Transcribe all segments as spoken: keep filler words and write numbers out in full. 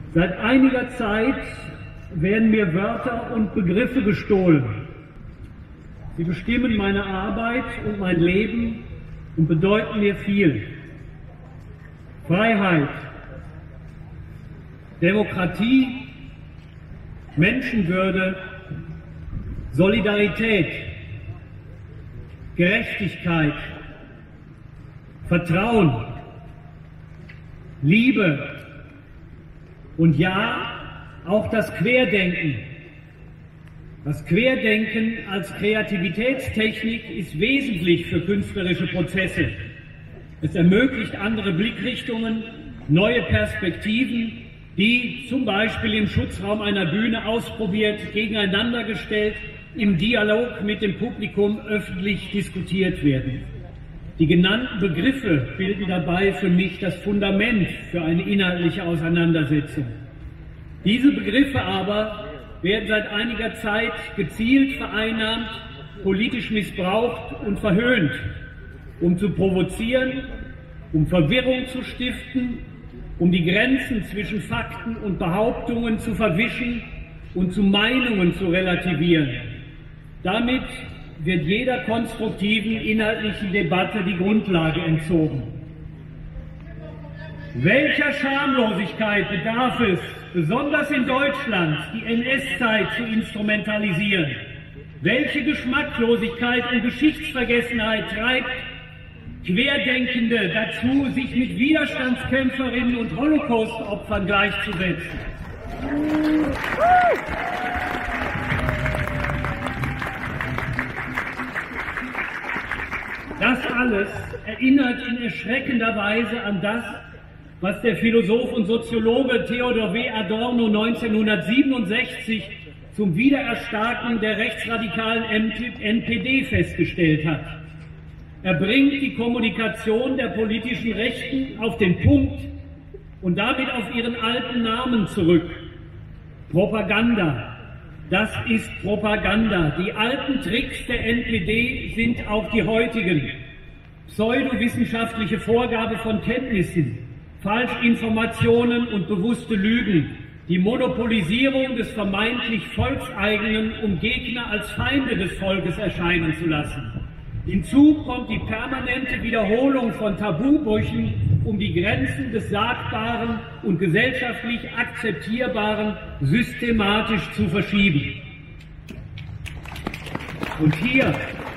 Seit einiger Zeit werden mir Wörter und Begriffe gestohlen. Sie bestimmen meine Arbeit und mein Leben und bedeuten mir viel. Freiheit, Demokratie, Menschenwürde, Solidarität, Gerechtigkeit, Vertrauen, Liebe und ja, auch das Querdenken. Das Querdenken als Kreativitätstechnik ist wesentlich für künstlerische Prozesse. Es ermöglicht andere Blickrichtungen, neue Perspektiven, die zum Beispiel im Schutzraum einer Bühne ausprobiert, gegeneinandergestellt, im Dialog mit dem Publikum öffentlich diskutiert werden. Die genannten Begriffe bilden dabei für mich das Fundament für eine inhaltliche Auseinandersetzung. Diese Begriffe aber werden seit einiger Zeit gezielt vereinnahmt, politisch missbraucht und verhöhnt, um zu provozieren, um Verwirrung zu stiften, um die Grenzen zwischen Fakten und Behauptungen zu verwischen und zu Meinungen zu relativieren. Damit wird jeder konstruktiven inhaltlichen Debatte die Grundlage entzogen. Welcher Schamlosigkeit bedarf es, besonders in Deutschland, die N S-Zeit zu instrumentalisieren? Welche Geschmacklosigkeit und Geschichtsvergessenheit treibt Querdenkende dazu, sich mit Widerstandskämpferinnen und Holocaust-Opfern gleichzusetzen? Das alles erinnert in erschreckender Weise an das, was der Philosoph und Soziologe Theodor W. Adorno neunzehnhundertsiebenundsechzig zum Wiedererstarken der rechtsradikalen N P D festgestellt hat. Er bringt die Kommunikation der politischen Rechten auf den Punkt und damit auf ihren alten Namen zurück. Propaganda. Das ist Propaganda. Die alten Tricks der N P D sind auch die heutigen. Pseudowissenschaftliche Vorgabe von Kenntnissen, Falschinformationen und bewusste Lügen, die Monopolisierung des vermeintlich Volkseigenen, um Gegner als Feinde des Volkes erscheinen zu lassen. Hinzu kommt die permanente Wiederholung von Tabubrüchen, um die Grenzen des Sagbaren und gesellschaftlich Akzeptierbaren systematisch zu verschieben. Und hier,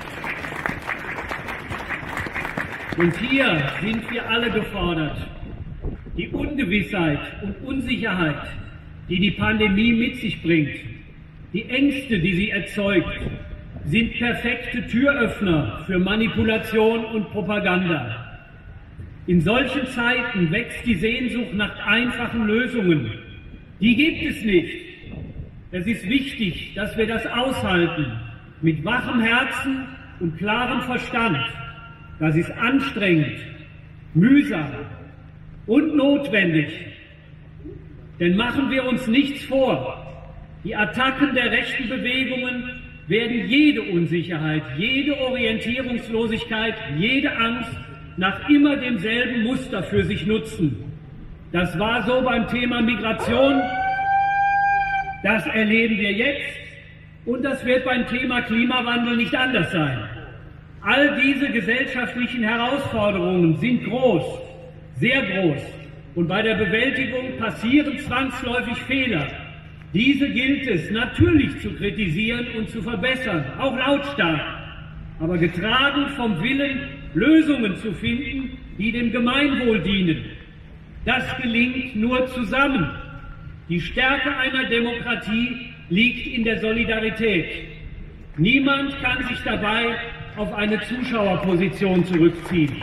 und hier sind wir alle gefordert. Die Ungewissheit und Unsicherheit, die die Pandemie mit sich bringt, die Ängste, die sie erzeugt, sind perfekte Türöffner für Manipulation und Propaganda. In solchen Zeiten wächst die Sehnsucht nach einfachen Lösungen. Die gibt es nicht. Es ist wichtig, dass wir das aushalten, mit wachem Herzen und klarem Verstand. Das ist anstrengend, mühsam und notwendig. Denn machen wir uns nichts vor, die Attacken der rechten Bewegungen werden jede Unsicherheit, jede Orientierungslosigkeit, jede Angst nach immer demselben Muster für sich nutzen. Das war so beim Thema Migration, das erleben wir jetzt und das wird beim Thema Klimawandel nicht anders sein. All diese gesellschaftlichen Herausforderungen sind groß, sehr groß und bei der Bewältigung passieren zwangsläufig Fehler. Diese gilt es natürlich zu kritisieren und zu verbessern, auch lautstark, aber getragen vom Willen, Lösungen zu finden, die dem Gemeinwohl dienen. Das gelingt nur zusammen. Die Stärke einer Demokratie liegt in der Solidarität. Niemand kann sich dabei auf eine Zuschauerposition zurückziehen.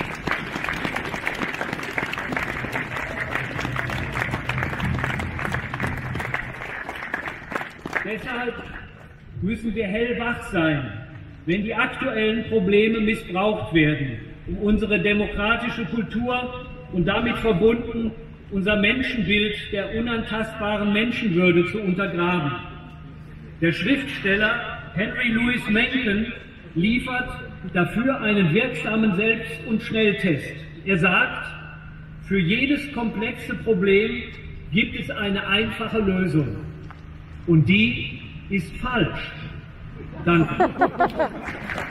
Deshalb müssen wir hellwach sein, wenn die aktuellen Probleme missbraucht werden, um unsere demokratische Kultur und damit verbunden unser Menschenbild der unantastbaren Menschenwürde zu untergraben. Der Schriftsteller Henry Louis Mencken liefert dafür einen wirksamen Selbst- und Schnelltest. Er sagt, für jedes komplexe Problem gibt es eine einfache Lösung. Und die ist falsch. Danke.